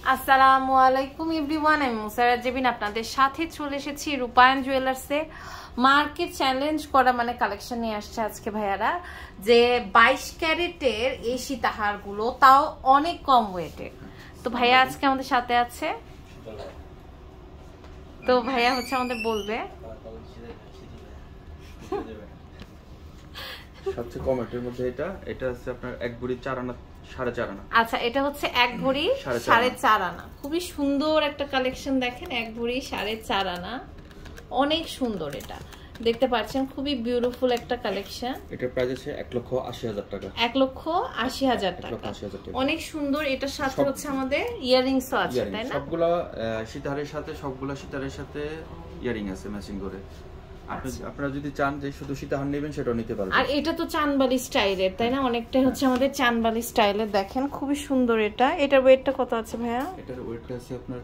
আসসালামু আলাইকুম এভরিওয়ান, আমি মুসারাত জেবিন আপনাদের সাথে চলে এসেছি রূপায়ণ জুয়েলার্সে। মার্কেট চ্যালেঞ্জ করা মানে কালেকশন নিয়ে আসছে আজকে ভাইয়ারা, যে 22 ক্যারেটের এই সীতাহারগুলো, তাও অনেক কম ওয়েটের। তো ভাইয়া আজকে আমাদের সাথে আছে, তো ভাইয়া হচ্ছে আমাদের বলবে সবচেয়ে কম এর মধ্যে এটা হচ্ছে আপনার এক ভরি 4 আনা 4.5 আনা। আচ্ছা, এটা হচ্ছে এক ভরি 4.5 আনা। খুবই সুন্দর একটা কালেকশন, দেখেন এক ভরি 4.5 আনা, অনেক সুন্দর। এটা দেখতে পাচ্ছেন, খুবই বিউটিফুল একটা কালেকশন। এটার প্রাইস আছে 1,80,000 টাকা। 1,80,000 টাকা, অনেক সুন্দর। এটার সাথে হচ্ছে আমাদের ইয়ারিংসও আছে, তাই না? সবগুলা সীতাহারের সাথে ইয়ারিং আছে ম্যাচিং করে। আপনারা যদি চান যে শুধু সীতাহার নেবেন সেটাও নিতে পারবেন। আর এটা তো চানবালি স্টাইলের, তাই না? অনেকটাই হচ্ছে আমাদের চানবালি স্টাইলের। দেখেন খুবই সুন্দর এটা। এটার ওয়েটটা কত আছে ভাইয়া? এটার ওয়েটটা আছে আপনার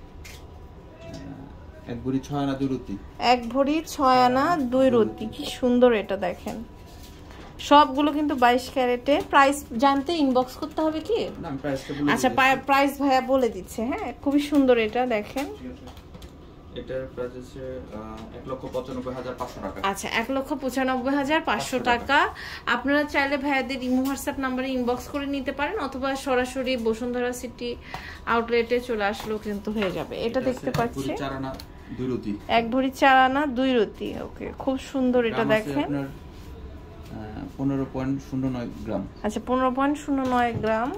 এক ভরি 6 আনা 2 রতি। এক ভরি 6 আনা 2 রতি। কি সুন্দর এটা, দেখেন। সবগুলো কিন্তু 22 ক্যারেটে। প্রাইস জানতে ইনবক্স করতে হবে কি? না, আমি প্রাইসটা বলে দিচ্ছি। আচ্ছা, প্রাইস ভাইয়া বলে দিচ্ছে। হ্যাঁ, খুবই সুন্দর এটা, দেখেন। এটার প্রাইস আছে 1,95,500 টাকা। আচ্ছা, 1,95,500 টাকা। আপনারা চাইলে ভাইয়াদের ইমো হোয়াটসঅ্যাপ নম্বরে ইনবক্স করে নিতে পারেন, অথবা সরাসরি বসুন্ধরা সিটি আউটলেটে চলে আসলেও কিন্তু হয়ে যাবে। এটা দেখতে পাচ্ছি এক ভরি 4 আনা 2 রতি। এক ভরি 4 আনা 2 রতি। ওকে, খুব সুন্দর এটা, দেখেন। 15.09 গ্রাম। আচ্ছা, 15.09 গ্রাম।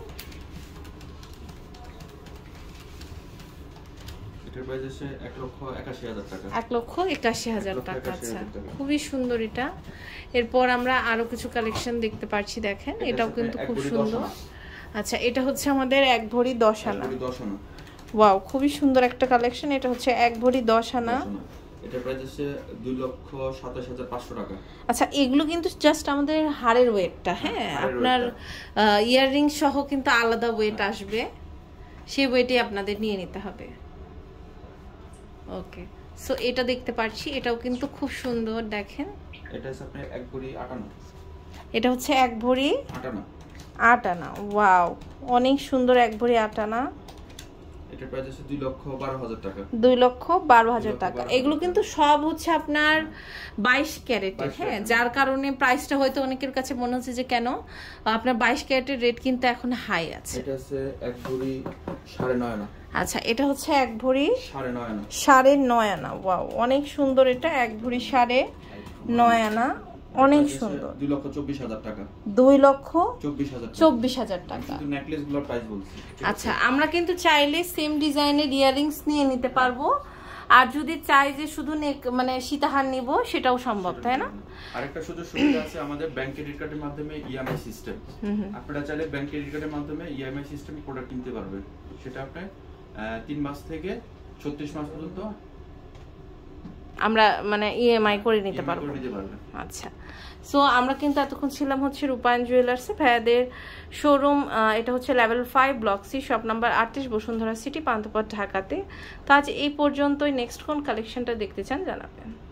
এটার প্রাইস আছে 1,81,000 টাকা। 1,81,000 টাকা। আচ্ছা, খুবই সুন্দর এটা। এরপর আমরা আরো কিছু কালেকশন দেখতে পাচ্ছি, দেখেন। এটাও কিন্তু খুব সুন্দর। আচ্ছা, এটা হচ্ছে আমাদের এক ভরি 10 আনা। ওয়াও, খুবই সুন্দর একটা কালেকশন। এটা হচ্ছে এক ভরি 10 আনা। এটার প্রাইস আছে 2,27,500 টাকা। আচ্ছা, এগুলো কিন্তু জাস্ট আমাদের হাড়ের ওয়েটটা। হ্যাঁ, আপনার ইয়াররিং সহ কিন্তু আলাদা ওয়েট আসবে, সেই ওয়েটে আপনাদের নিয়ে নিতে হবে। ওকে, সো এটা দেখতে পাচ্ছি, এটাও কিন্তু খুব সুন্দর, দেখেন। এটা হচ্ছে আপনার এক ভরি 8 আনা। এটা হচ্ছে এক ভরি 8 আনা। 8 আনা। ওয়াও, অনেক সুন্দর। এক ভরি 8 আনা। এটার প্রাইস আছে 2,12,000 টাকা। 2,12,000 টাকা। এগুলো কিন্তু সব হচ্ছে আপনার 22 ক্যারেটের। হ্যাঁ, যার কারণে প্রাইসটা হয়তো অনেকের কাছে মনে হচ্ছে যে কেন আপনার 22 ক্যারেটের রেট কিন্তু এখন হাই আছে। এটা আছে এক ভরি 9.5 আনা। আচ্ছা, এটা হচ্ছে এক ভরি 9.5 আনা। 9.5 আনা। ওয়াও, অনেক সুন্দর এটা। এক ভরি 9.5 আনা, অনেক সুন্দর। 2,24,000 টাকা। 2,24,000 টাকা। শুধু নেকলেসগুলোর প্রাইস বলছি। আচ্ছা, আমরা কিন্তু চাইলে সেম ডিজাইনের ইয়ারিংস নিয়ে নিতে পারবো, আর যদি চাই যে শুধু মানে সীতাহার নিব, সেটাও সম্ভব, তাই না? আরেকটা সুযোগ সুবিধা আছে আমাদের ব্যাংক ক্রেডিট কার্ডের মাধ্যমে ইএমআই সিস্টেম। আপনারা চাইলে ব্যাংক ক্রেডিট কার্ডের মাধ্যমে ইএমআই সিস্টেমে প্রোডাক্ট কিনতে পারবেন। সেটা আপনি 3 মাস থেকে 36 মাস পর্যন্ত আমরা মানে ইএমআই করে নিতে পারবো। আচ্ছা, সো আমরা কিন্তু এতক্ষণ ছিলাম হচ্ছে রূপায়ণ জুয়েলার্সে, ভাইয়াদের শোরুম। এটা হচ্ছে level 5 block C, shop number 38, Bashundhara city, Panthapath, ঢাকাতে। তো আজ এই পর্যন্তই। নেক্সট কোন কালেকশনটা দেখতে চান জানাবেন।